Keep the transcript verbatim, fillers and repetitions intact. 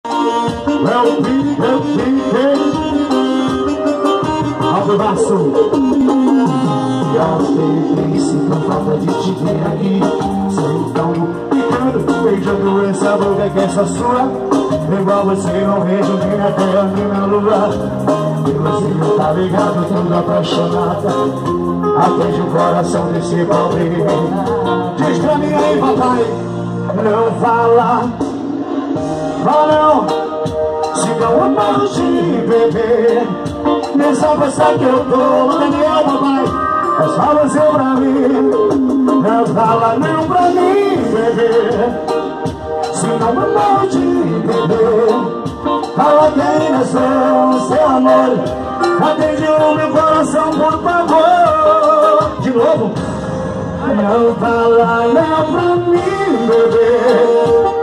Eu fiquei ao braço. Já sei com falta de te ver aqui. Sentão, picando, beijando essa boca que é só sua. Igual você não vejo nem na terra nem na lua. E você não tá ligado, tudo apaixonada. Atende o coração desse pobre. Diz pra mim aí, papai. Não fala, fala não. Se não amar de beber. Nessa festa que eu tô, Daniel, papai. É só você pra mim. Não fala não pra mim, bebê. Se não amar de beber. Fala quem nós somos, seu amor. Atende o meu coração, por favor. De novo. Não fala não pra mim, bebê.